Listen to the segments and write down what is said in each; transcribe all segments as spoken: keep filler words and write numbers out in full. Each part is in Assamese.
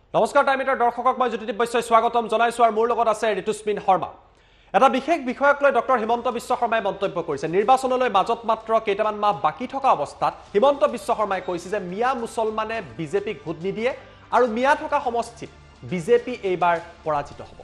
নমস্কাৰ টাইমিটাৰ দৰ্শকক মই জ্যোতিদীপ বৈশ্যই স্বাগতম জনাইছো আৰু মোৰ লগত আছে ঋতুস্মিন শৰ্মা। এটা বিশেষ বিষয়ক লৈ ডক্টৰ হিমন্ত বিশ্ব শৰ্মাই মন্তব্য কৰিছে। নিৰ্বাচনলৈ মাজত মাত্ৰ কেইটামান মাহ বাকি থকা অৱস্থাত হিমন্ত বিশ্ব শৰ্মাই কৈছে যে মিয়া মুছলমানে বিজেপিক ভোট নিদিয়ে আৰু মিয়া থকা সমষ্টিত বিজেপি এইবাৰ পৰাজিত হ'ব।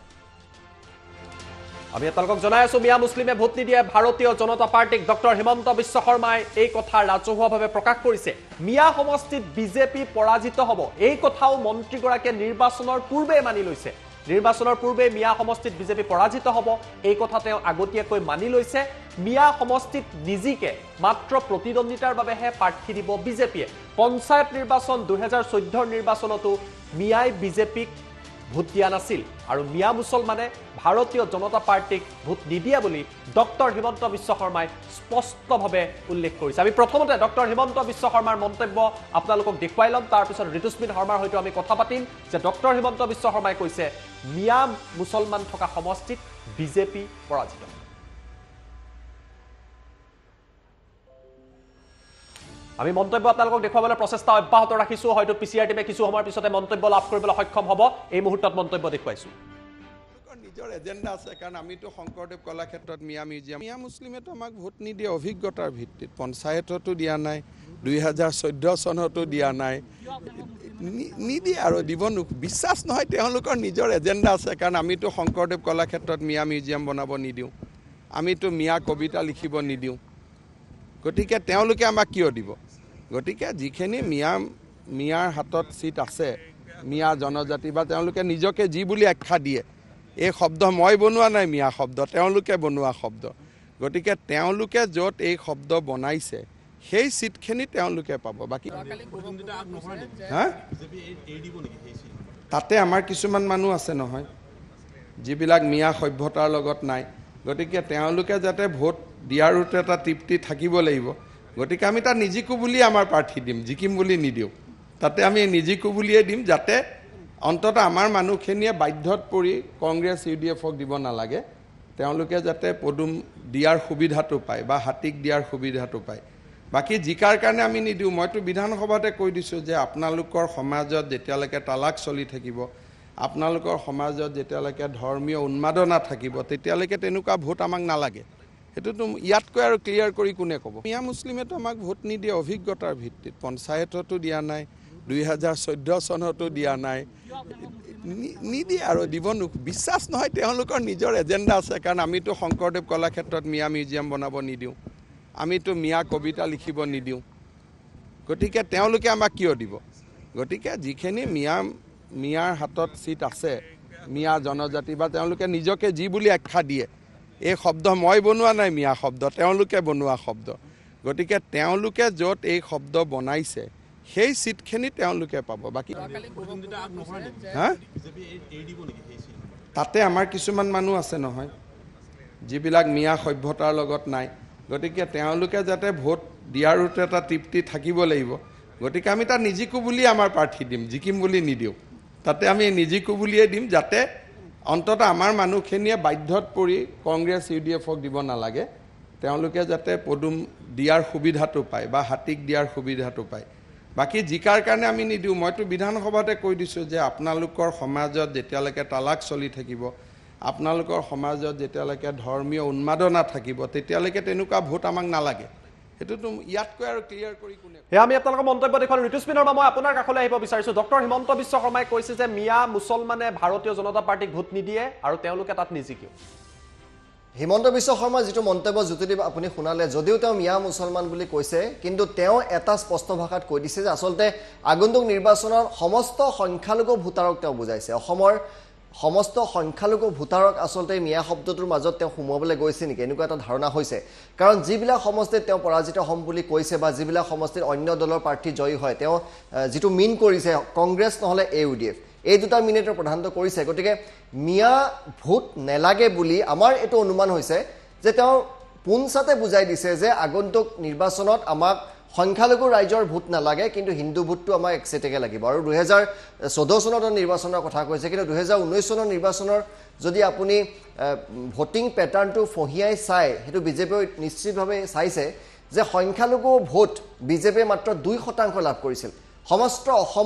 আমি আপোনালোকক জনাই আছো মিয়া মুছলিমে ভোট নিদিয়ে ভাৰতীয় জনতা পাৰ্টিক ডক্টৰ হিমন্ত বিশ্ব শৰ্মাই এই কথা ৰাজহুৱাভাৱে প্ৰকাশ কৰিছে। মিয়া সমষ্টিত বিজেপি পৰাজিত হ'ব এই কথাও মন্ত্ৰীগৰাকীয়ে নিৰ্বাচনৰ পূৰ্বে মানি লৈছে। নিৰ্বাচনৰ পূৰ্বে মিয়া সমষ্টিত বিজেপি পৰাজিত হ'ব এই কথা তেওঁ আগতীয়াকৈ মানি লৈছে। মিয়া সমষ্টিত নিজিকে মাত্ৰ প্ৰতিদ্বন্দ্বিতাৰ বাবেহে প্ৰাৰ্থী দিব বিজেপিয়ে। পঞ্চায়ত নিৰ্বাচন দুহেজাৰ চৈধ্যৰ নিৰ্বাচনতো মিয়াই বিজেপিক ভোট দিয়া নাছিল আৰু মিয়া মুছলমানে ভাৰতীয় জনতা পাৰ্টিক ভোট নিদিয়া বুলি ডক্টৰ হিমন্ত বিশ্ব শৰ্মাই স্পষ্টভাৱে উল্লেখ কৰিছে। আমি প্ৰথমতে ডক্টৰ হিমন্ত বিশ্ব শৰ্মাৰ মন্তব্য আপোনালোকক দেখুৱাই ল'ম, তাৰপিছত ঋতুস্মিন শৰ্মাৰ সৈতে আমি কথা পাতিম যে ডক্টৰ হিমন্ত বিশ্ব শৰ্মাই কৈছে মিয়া মুছলমান থকা সমষ্টিত বিজেপি পৰাজিত। আমি মন্তব্য আপোনালোকক দেখুৱাবলৈ প্ৰচেষ্টা অব্যাহত ৰাখিছো। হয়তো পিচিআৰ টিমে কিছু সময়ৰ পিছতে মন্তব্য লাভ কৰিবলৈ সক্ষম হ'ব। এই মুহূৰ্তত মন্তব্য দেখুৱাইছো। নিজৰ এজেণ্ডা আছে, কাৰণ আমিতো শংকৰদেৱ কলাক্ষেত্ৰত মিয়া মিউজিয়াম মিয়া মুছলিমেতো আমাক ভোট নিদিয়ে অভিজ্ঞতাৰ ভিত্তিত। পঞ্চায়ততো দিয়া নাই, দুই হাজাৰ চৈধ্য চনতো দিয়া নাই, নিদিয়ে আৰু দিব নো বিশ্বাস নহয়। তেওঁলোকৰ নিজৰ এজেণ্ডা আছে, কাৰণ আমিতো শংকৰদেৱ কলাক্ষেত্ৰত মিয়া মিউজিয়াম বনাব নিদিওঁ, আমিতো মিয়া কবিতা লিখিব নিদিওঁ। গতিকে তেওঁলোকে আমাক কিয় দিব? গতিকে যিখিনি মিয়া মিয়াৰ হাতত চিট আছে, মিয়া জনজাতি বা তেওঁলোকে নিজকে যি বুলি আখ্যা দিয়ে, এই শব্দ মই বনোৱা নাই, মিয়া শব্দ তেওঁলোকে বনোৱা শব্দ। গতিকে তেওঁলোকে য'ত এই শব্দ বনাইছে সেই চিটখিনি তেওঁলোকে পাব। বাকী হা তাতে আমাৰ কিছুমান মানুহ আছে নহয় যিবিলাক মিয়া সভ্যতাৰ লগত নাই। গতিকে তেওঁলোকে যাতে ভোট দিয়াৰোতে এটা তৃপ্তি থাকিব লাগিব। গতিকে আমি তাত নিজিকো বুলি আমাৰ প্ৰাৰ্থী দিম, জিকিম বুলি নিদিওঁ। তাতে আমি নিজিকো বুলিয়ে দিম, যাতে অন্ততঃ আমাৰ মানুহখিনিয়ে বাধ্যত পৰি কংগ্ৰেছ ইউ ডি এফক দিব নালাগে। তেওঁলোকে যাতে পদুম দিয়াৰ সুবিধাটো পায় বা হাতীক দিয়াৰ সুবিধাটো পায়। বাকী জিকাৰ কাৰণে আমি নিদিওঁ। মইতো বিধানসভাতে কৈ দিছোঁ যে আপোনালোকৰ সমাজত যেতিয়ালৈকে তালাক চলি থাকিব, আপোনালোকৰ সমাজত যেতিয়ালৈকে ধৰ্মীয় উন্মাদনা থাকিব, তেতিয়ালৈকে তেনেকুৱা ভোট আমাক নালাগে। সেইটোতো ইয়াতকৈ আৰু ক্লিয়াৰ কৰি কোনে ক'ব? মিয়া মুছলিমেতো আমাক ভোট নিদিয়ে অভিজ্ঞতাৰ ভিত্তিত। পঞ্চায়ততো দিয়া নাই, দুই হাজাৰ চৈধ্য চনতো দিয়া নাই, নিদিয়ে আৰু দিব নো বিশ্বাস নহয়। তেওঁলোকৰ নিজৰ এজেণ্ডা আছে, কাৰণ আমিতো শংকৰদেৱ কলাক্ষেত্ৰত মিয়া মিউজিয়াম বনাব নিদিওঁ, আমিতো মিয়া কবিতা লিখিব নিদিওঁ। গতিকে তেওঁলোকে আমাক কিয় দিব? গতিকে যিখিনি মিয়া মিয়াৰ হাতত চিট আছে, মিয়া জনজাতি বা তেওঁলোকে নিজকে যি বুলি আখ্যা দিয়ে, এই শব্দ মই বনোৱা নাই, মিয়া শব্দ তেওঁলোকে বনোৱা শব্দ। গতিকে তেওঁলোকে য'ত এই শব্দ বনাইছে সেই চিটখিনি তেওঁলোকে পাব। বাকী হা তাতে আমাৰ কিছুমান মানুহ আছে নহয় যিবিলাক মিয়া সভ্যতাৰ লগত নাই। গতিকে তেওঁলোকে যাতে ভোট দিয়াৰোতে এটা তৃপ্তি থাকিব লাগিব। গতিকে আমি তাত নিজিকো বুলি আমাৰ প্ৰাৰ্থী দিম, জিকিম বুলি নিদিওঁ। তাতে আমি নিজিকো বুলিয়ে দিম, যাতে অন্ততঃ আমাৰ মানুহখিনিয়ে বাধ্যত পৰি কংগ্ৰেছ ইউ ডি এফক দিব নালাগে। তেওঁলোকে যাতে পদুম দিয়াৰ সুবিধাটো পায় বা হাতীক দিয়াৰ সুবিধাটো পায়। বাকী জিকাৰ কাৰণে আমি নিদিওঁ। মইতো বিধানসভাতে কৈ দিছোঁ যে আপোনালোকৰ সমাজত যেতিয়ালৈকে তালাক চলি থাকিব, আপোনালোকৰ সমাজত যেতিয়ালৈকে ধৰ্মীয় উন্মাদনা থাকিব, তেতিয়ালৈকে তেনেকুৱা ভোট আমাক নালাগে। সেইটোতো ইয়াতকৈ আৰু ক্লিয়াৰ কৰি কোনে? সেয়া আমি আপোনালোকৰ মন্তব্য দেখুৱালোঁ। ঋতুস্মিন শৰ্মা, মই আপোনাৰ কাষলৈ আহিব বিচাৰিছোঁ। ডক্টৰ হিমন্ত বিশ্ব শৰ্মাই কৈছে যে মিয়া মুছলমানে ভাৰতীয় জনতা পাৰ্টিক ভোট নিদিয়ে আৰু তেওঁলোকে তাত নিজিকে। হিমন্ত বিশ্ব শৰ্মাৰ যিটো মন্তব্য জ্যোতিদীপ আপুনি শুনালে, যদিও তেওঁ মিয়া মুছলমান বুলি কৈছে, কিন্তু তেওঁ এটা স্পষ্ট ভাষাত কৈ দিছে যে আচলতে আগন্তুক নিৰ্বাচনৰ সমস্ত সংখ্যালঘু ভোটাৰক তেওঁ বুজাইছে। অসমৰ সমস্ত সংখ্যালঘু ভোটাৰক আচলতে মিয়া শব্দটোৰ মাজত তেওঁ সোমোৱাবলৈ গৈছে নেকি, এনেকুৱা এটা ধাৰণা হৈছে। কাৰণ যিবিলাক সমষ্টিত তেওঁ পৰাজিত হ'ম বুলি কৈছে বা যিবিলাক সমষ্টিত অন্য দলৰ প্ৰাৰ্থী জয়ী হয়, তেওঁ যিটো মিন কৰিছে কংগ্ৰেছ নহ'লে এ ইউ ডি এফ, এই দুটা মিনিটৰ প্ৰধানটো কৰিছে। গতিকে মিয়া ভোট নেলাগে বুলি আমাৰ এইটো অনুমান হৈছে যে তেওঁ পোনচাতে বুজাই দিছে যে আগন্তুক নিৰ্বাচনত আমাক সংখ্যালঘু ৰাইজৰ ভোট নালাগে, কিন্তু হিন্দু ভোটটো আমাক একচেটেকে লাগিব। আৰু দুহেজাৰ চৈধ্য চনৰ নিৰ্বাচনৰ কথা কৈছে, কিন্তু দুহেজাৰ ঊনৈছ চনৰ নিৰ্বাচনৰ যদি আপুনি ভোটিং পেটাৰ্ণটো ফঁহিয়াই চায়, সেইটো বিজেপিয়ে নিশ্চিতভাৱে চাইছে যে সংখ্যালঘু ভোট বিজেপিয়ে মাত্ৰ দুই শতাংশ লাভ কৰিছিল। সমস্ত অসমত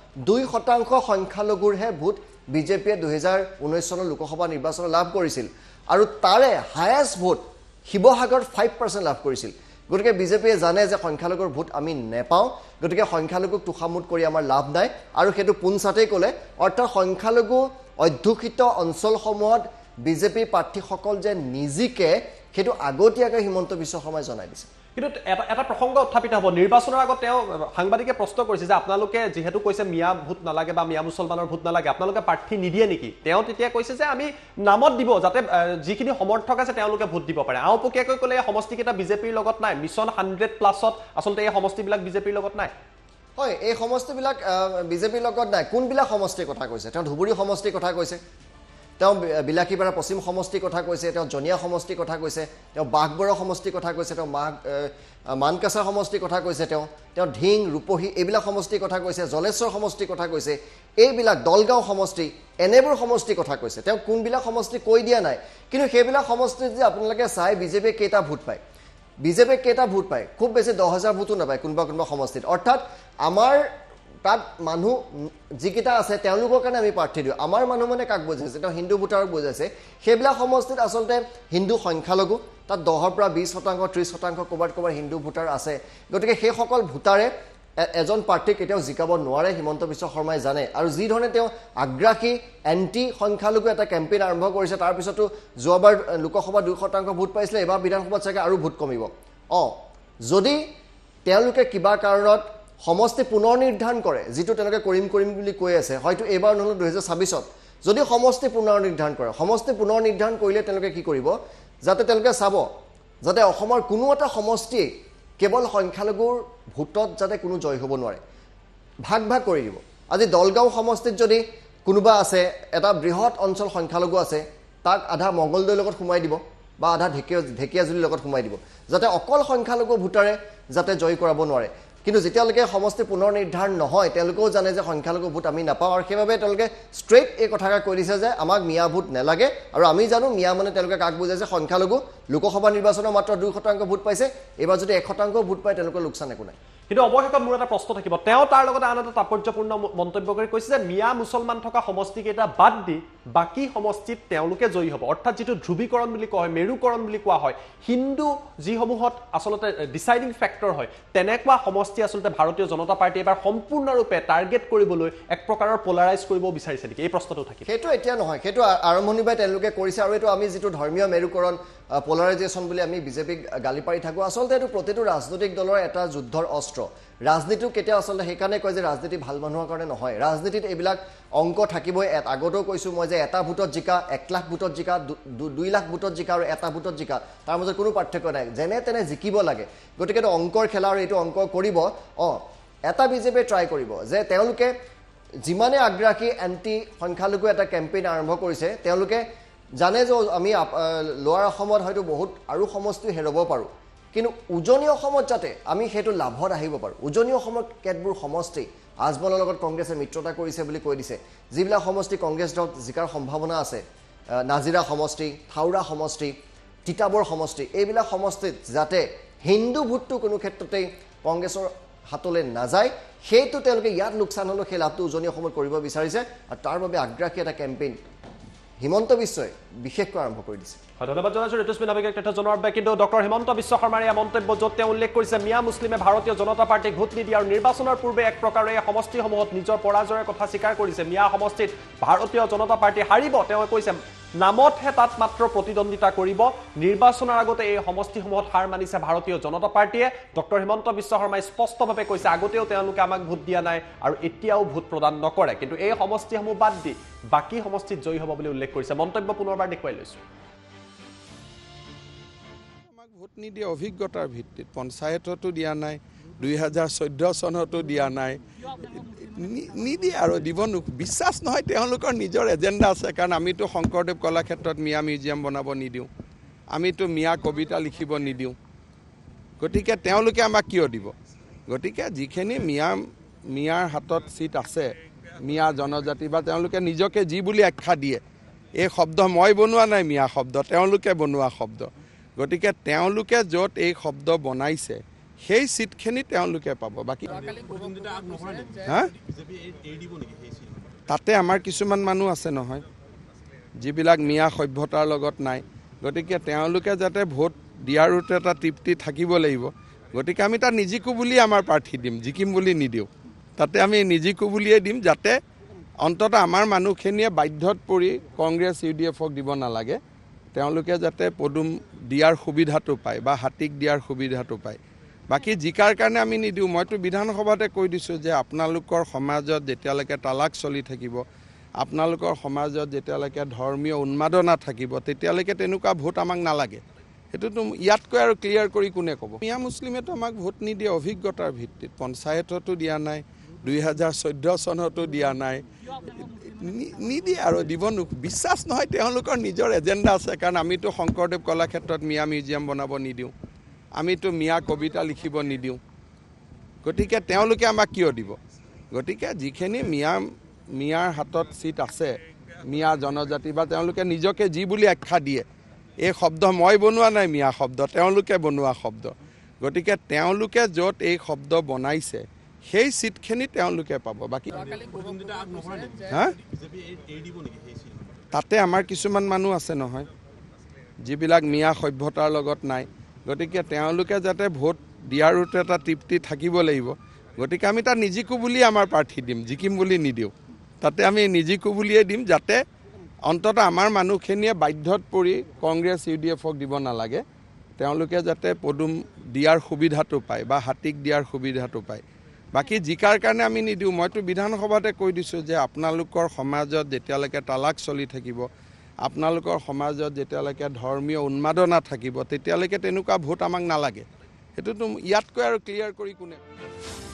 দুই শতাংশ সংখ্যালঘুৰহে ভোট বিজেপিয়ে দুহেজাৰ ঊনৈছ চনৰ লোকসভা নিৰ্বাচনত লাভ কৰিছিল আৰু তাৰে হায়েষ্ট ভোট শিৱসাগৰত ফাইভ পাৰ্চেণ্ট লাভ কৰিছিল গতিকে বিজেপিয়ে জানে যে সংখ্যালঘুৰ ভোট আমি নেপাওঁ গতিকে সংখ্যালঘুক তোষামোদ কৰি আমাৰ লাভ নাই আৰু সেইটো পোনচাতেই ক'লে অৰ্থাৎ সংখ্যালঘু অধ্যুষিত অঞ্চলসমূহত বিজেপি প্ৰাৰ্থীসকল যে নিজিকে সেইটো আগতীয়াকৈ হিমন্ত বিশ্ব শৰ্মাই জনাই দিছে কিন্তু এটা এটা প্ৰসংগ উত্থাপিত হ'ব নিৰ্বাচনৰ আগত তেওঁ সাংবাদিকে প্ৰশ্ন কৰিছে যে আপোনালোকে যিহেতু কৈছে মিয়া ভোট নালাগে বা মিয়া মুছলমানৰ ভোট নালাগে আপোনালোকে প্ৰাৰ্থী নিদিয়ে নেকি তেওঁ তেতিয়া কৈছে যে আমি নামত দিব যাতে যিখিনি সমৰ্থক আছে তেওঁলোকে ভোট দিব পাৰে আওপকীয়াকৈ ক'লে এই সমষ্টিকেইটা বিজেপিৰ লগত নাই মিছন হাণ্ড্ৰেড প্লাছত আচলতে এই সমষ্টিবিলাক বিজেপিৰ লগত নাই হয় এই সমষ্টিবিলাক বিজেপিৰ লগত নাই কোনবিলাক সমষ্টিৰ কথা কৈছে তেওঁ ধুবুৰী সমষ্টিৰ কথা কৈছে তেওঁ বিলাকীপাৰা পশ্চিম সমষ্টিৰ কথা কৈছে তেওঁ জনীয়া সমষ্টিৰ কথা কৈছে তেওঁ বাঘবৰা সমষ্টিৰ কথা কৈছে তেওঁ মাঘ মানকাছা সমষ্টিৰ কথা কৈছে তেওঁ তেওঁ ঢিং ৰূপহী এইবিলাক সমষ্টিৰ কথা কৈছে জলেশ্বৰ সমষ্টিৰ কথা কৈছে এইবিলাক দলগাঁও সমষ্টি এনেবোৰ সমষ্টিৰ কথা কৈছে তেওঁ কোনবিলাক সমষ্টি কৈ দিয়া নাই কিন্তু সেইবিলাক সমষ্টিত যে আপোনালোকে চাই বিজেপিয়ে কেইটা ভোট পায় বিজেপিয়ে কেইটা ভোট পায় খুব বেছি দহ হাজাৰ ভোটো নাপায় কোনোবা কোনোবা সমষ্টিত অৰ্থাৎ আমাৰ তাত মানুহ যিকেইটা আছে তেওঁলোকৰ কাৰণে আমি প্ৰাৰ্থী দিওঁ আমাৰ মানুহ মানে কাক বুজাইছে তেওঁ হিন্দু ভোটাৰক বুজাইছে সেইবিলাক সমষ্টিত আচলতে হিন্দু সংখ্যালঘু তাত দহৰ পৰা বিছ শতাংশ ত্ৰিছ শতাংশ ক'ৰবাত ক'ৰবাত হিন্দু ভোটাৰ আছে গতিকে সেইসকল ভোটাৰে এজন প্ৰাৰ্থীক কেতিয়াও জিকাব নোৱাৰে হিমন্ত বিশ্ব শৰ্মাই জানে আৰু যি ধৰণে তেওঁ আগ্ৰাসী এণ্টি সংখ্যালঘু এটা কেম্পেইন আৰম্ভ কৰিছে তাৰপিছতো যোৱাবাৰ লোকসভা দুই শতাংশ ভোট পাইছিলে এইবাৰ বিধানসভাত চাগে আৰু ভোট কমিব অঁ যদি তেওঁলোকে কিবা কাৰণত সমষ্টি পুনৰ নিৰ্ধাৰণ কৰে যিটো তেওঁলোকে কৰিম কৰিম বুলি কৈ আছে হয়তো এইবাৰ নহ'লে দুহেজাৰ ছাব্বিছত যদি সমষ্টি পুনৰ নিৰ্ধাৰণ কৰে সমষ্টি পুনৰ নিৰ্ধাৰণ কৰিলে তেওঁলোকে কি কৰিব যাতে তেওঁলোকে চাব যাতে অসমৰ কোনো এটা সমষ্টিয়ে কেৱল সংখ্যালঘুৰ ভোটত যাতে কোনো জয় হ'ব নোৱাৰে ভাগ ভাগ কৰি দিব আজি দলগাঁও সমষ্টিত যদি কোনোবা আছে এটা বৃহৎ অঞ্চল সংখ্যালঘু আছে তাক আধা মংগলদৈৰ লগত সোমাই দিব বা আধা ঢেকীয়া ঢেকীয়াজুলিৰ লগত সোমাই দিব যাতে অকল সংখ্যালঘু ভোটাৰে যাতে জয় কৰাব নোৱাৰে কিন্তু যেতিয়ালৈকে সমষ্টি পুনৰ নিৰ্ধাৰণ নহয় তেওঁলোকেও জানে যে সংখ্যালঘু ভোট আমি নাপাওঁ আৰু সেইবাবে তেওঁলোকে ষ্ট্ৰেইট এই কথাকে কৈ দিছে যে আমাক মিয়া ভোট নালাগে আৰু আমি জানো মিয়া মানে তেওঁলোকে কাক বুজাইছে সংখ্যালঘু লোকসভা নিৰ্বাচনৰ মাত্ৰ দুই শতাংশ ভোট পাইছে এইবাৰ যদি এক শতাংশ ভোট পায় তেওঁলোকৰ লোকচান একো নাই কিন্তু অৱশেষত মোৰ এটা প্ৰশ্ন থাকিব তেওঁ তাৰ লগতে আন এটা তাৎপৰ্যপূৰ্ণ মন্তব্য কৰি কৈছে যে মিয়া মুছলমান থকা সমষ্টিকেইটা বাদ দি বাকী সমষ্টিত তেওঁলোকে জয়ী হ'ব অৰ্থাৎ যিটো ধ্ৰুৱীকৰণ বুলি কোৱা হয় মেৰুকৰণ বুলি কোৱা হয় হিন্দু যিসমূহত আচলতে ডিচাইডিং ফেক্টৰ হয় তেনেকুৱা সমষ্টি আচলতে ভাৰতীয় জনতা পাৰ্টি এবাৰ সম্পূৰ্ণৰূপে টাৰ্গেট কৰিবলৈ এক প্ৰকাৰৰ পলাৰাইজ কৰিব বিচাৰিছে নেকি এই প্ৰশ্নটো থাকিব সেইটো এতিয়া নহয় সেইটো আৰম্ভণি বাই তেওঁলোকে কৰিছে আৰু এইটো আমি যিটো ধৰ্মীয় মেৰুকৰণ পলাৰাইজেশ্যন বুলি আমি বিজেপিক গালি পাৰি থাকোঁ আচলতে এইটো প্ৰতিটো ৰাজনৈতিক দলৰ এটা যুদ্ধৰ অস্ত্ৰ ৰাজনীতিও কেতিয়াও আচলতে সেইকাৰণে কয় যে ৰাজনীতি ভাল মানুহৰ কাৰণে নহয় ৰাজনীতিত এইবিলাক অংক থাকিবই আগতেও কৈছোঁ মই যে এটা ভোটত জিকা এক লাখ ভোটত জিকা দুই লাখ ভোটত জিকা আৰু এটা ভোটত জিকা তাৰ মাজত কোনো পাৰ্থক্য নাই যেনে তেনে জিকিব লাগে গতিকে এইটো অংকৰ খেলা আৰু এইটো অংক কৰিব অঁ এটা বিজেপিয়ে ট্ৰাই কৰিব যে তেওঁলোকে যিমানে আগ্ৰাসী এণ্টি সংখ্যালঘু এটা কেম্পেইন আৰম্ভ কৰিছে তেওঁলোকে জানে যে আমি লোৱাৰ অসমত হয়তো বহুত আৰু সমষ্টি হেৰাব পাৰোঁ কিন্তু উজনি অসমত যাতে আমি সেইটো লাভত আহিব পাৰোঁ উজনি অসমত কেতবোৰ সমষ্টি আজমলৰ লগত কংগ্ৰেছে মিত্ৰতা কৰিছে বুলি কৈ দিছে যিবিলাক সমষ্টি কংগ্ৰেছ দল জিকাৰ সম্ভাৱনা আছে নাজিৰা সমষ্টি থাউৰা সমষ্টি তিতাবৰ সমষ্টি এইবিলাক সমষ্টিত যাতে হিন্দু ভোটটো কোনো ক্ষেত্ৰতেই কংগ্ৰেছৰ হাতলৈ নাযায় সেইটো তেওঁলোকে ইয়াত লোকচান হ'লেও সেই লাভটো উজনি অসমত কৰিব বিচাৰিছে আৰু তাৰ বাবে আগ্ৰাসী এটা কেম্পেইন হিমন্ত বিশ্বই বিশেষকৈ আৰম্ভ কৰি দিছে ধন্যবাদ জনাইছোঁ ঋতুস্মিন নাবিকক তথ্য জনোৱাৰ বাবে কিন্তু ডক্টৰ হিমন্ত বিশ্ব শৰ্মাৰ এই মন্তব্য য'ত তেওঁ উল্লেখ কৰিছে মিয়া মুছলিমে ভাৰতীয় জনতা পাৰ্টিক ভোট নিদিয়ে আৰু নিৰ্বাচনৰ পূৰ্বে এক প্ৰকাৰে এই সমষ্টিসমূহত নিজৰ পৰাজয়ৰ কথা স্বীকাৰ কৰিছে মিয়া সমষ্টিত ভাৰতীয় জনতা পাৰ্টি হাৰিব তেওঁ কৈছে নামতহে তাত মাত্ৰ প্ৰতিদ্বন্দ্বিতা কৰিব নিৰ্বাচনৰ আগতে এই সমষ্টিসমূহত হাৰ মানিছে ভাৰতীয় জনতা পাৰ্টিয়ে ডক্টৰ হিমন্ত বিশ্ব শৰ্মাই স্পষ্টভাৱে কৈছে আগতেও তেওঁলোকে আমাক ভোট দিয়া নাই আৰু এতিয়াও ভোট প্ৰদান নকৰে কিন্তু এই সমষ্টিসমূহ বাদ দি বাকী সমষ্টিত জয়ী হ'ব বুলি উল্লেখ কৰিছে মন্তব্য পুনৰবাৰ দেখুৱাই লৈছোঁ ভোট নিদিয়ে অভিজ্ঞতাৰ ভিত্তিত পঞ্চায়ততো দিয়া নাই দুই হাজাৰ চৈধ্য চনতো দিয়া নাই নিদিয়ে আৰু দিব বিশ্বাস নহয় তেওঁলোকৰ নিজৰ এজেণ্ডা আছে কাৰণ আমিতো শংকৰদেৱ কলাক্ষেত্ৰত মিয়া মিউজিয়াম বনাব নিদিওঁ আমিতো মিয়া কবিতা লিখিব নিদিওঁ গতিকে তেওঁলোকে আমাক কিয় দিব গতিকে যিখিনি মিয়া মিয়াৰ হাতত চিট আছে মিয়া জনজাতি বা তেওঁলোকে নিজকে যি বুলি আখ্যা দিয়ে এই শব্দ মই বনোৱা নাই মিয়া শব্দ তেওঁলোকে বনোৱা শব্দ গতিকে তেওঁলোকে য'ত এই শব্দ বনাইছে সেই ছিটখিনি তেওঁলোকে পাব। বাকী হা তাতে আমাৰ কিছুমান মানুহ আছে নহয় যিবিলাক মিয়া সভ্যতাৰ লগত নাই, গতিকে তেওঁলোকে যাতে ভোট দিয়াৰোতে এটা তৃপ্তি থাকিব লাগিব, গতিকে আমি তাত নিজিকো বুলি আমাৰ প্ৰাৰ্থী দিম, জিকিম বুলি নিদিওঁ। তাতে আমি নিজিকো বুলিয়ে দিম, যাতে অন্ততঃ আমাৰ মানুহখিনিয়ে বাধ্যত পৰি কংগ্ৰেছ ইউ ডি এফক দিব নালাগে, তেওঁলোকে যাতে পদুম দিয়াৰ সুবিধাটো পায় বা হাতীক দিয়াৰ সুবিধাটো পায়। বাকী জিকাৰ কাৰণে আমি নিদিওঁ। মইতো বিধানসভাতে কৈ দিছোঁ যে আপোনালোকৰ সমাজত যেতিয়ালৈকে তালাক চলি থাকিব, আপোনালোকৰ সমাজত যেতিয়ালৈকে ধৰ্মীয় উন্মাদনা থাকিব, তেতিয়ালৈকে তেনেকুৱা ভোট আমাক নালাগে। সেইটোতো ইয়াতকৈ আৰু ক্লিয়াৰ কৰি কোনে ক'ব? মিয়া মুছলিমেতো আমাক ভোট নিদিয়ে অভিজ্ঞতাৰ ভিত্তিত। পঞ্চায়ততো দিয়া নাই, দুই হাজাৰ চৈধ্য চনতো দিয়া নাই, নিদিয়ে আৰু দিব নো বিশ্বাস নহয়। তেওঁলোকৰ নিজৰ এজেণ্ডা আছে, কাৰণ আমিতো শংকৰদেৱ কলাক্ষেত্ৰত মিয়া মিউজিয়াম বনাব নিদিওঁ, আমিতো মিয়া কবিতা লিখিব নিদিওঁ, গতিকে তেওঁলোকে আমাক কিয় দিব? গতিকে যিখিনি মিয়া মিয়াৰ হাতত চিট আছে, মিয়া জনজাতি বা তেওঁলোকে নিজকে যি বুলি আখ্যা দিয়ে, এই শব্দ মই বনোৱা নাই, মিয়া শব্দ তেওঁলোকে বনোৱা শব্দ, গতিকে তেওঁলোকে য'ত এই শব্দ বনাইছে সেই চিটখিনি তেওঁলোকে পাব। বাকী হা তাতে আমাৰ কিছুমান মানুহ আছে নহয় যিবিলাক মিয়া সভ্যতাৰ লগত নাই, গতিকে তেওঁলোকে যাতে ভোট দিয়াৰোতে এটা তৃপ্তি থাকিব লাগিব, গতিকে আমি তাত নিজিকো বুলি আমাৰ প্ৰাৰ্থী দিম, জিকিম বুলি নিদিওঁ। তাতে আমি নিজিকো বুলিয়ে দিম, যাতে অন্ততঃ আমাৰ মানুহখিনিয়ে বাধ্যত পৰি কংগ্ৰেছ ইউ ডি এফক দিব নালাগে, তেওঁলোকে যাতে পদুম দিয়াৰ সুবিধাটো পায় বা হাতীক দিয়াৰ সুবিধাটো পায়। বাকী জিকাৰ কাৰণে আমি নিদিওঁ। মইতো বিধানসভাতে কৈ দিছোঁ যে আপোনালোকৰ সমাজত যেতিয়ালৈকে তালাক চলি থাকিব, আপোনালোকৰ সমাজত যেতিয়ালৈকে ধৰ্মীয় উন্মাদনা থাকিব, তেতিয়ালৈকে তেনেকুৱা ভোট আমাক নালাগে। সেইটোতো ইয়াতকৈ আৰু ক্লিয়াৰ কৰি কোনে